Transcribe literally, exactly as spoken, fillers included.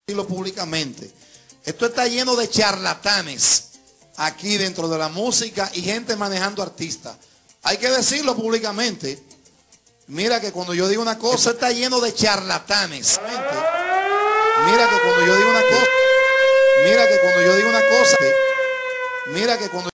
decirlo públicamente. Esto está lleno de charlatanes aquí dentro de la música y gente manejando artistas. Hay que decirlo públicamente. Mira que cuando yo digo una cosa, esto está lleno de charlatanes. Mira que cuando yo digo una cosa, mira que cuando yo digo una cosa, mira que cuando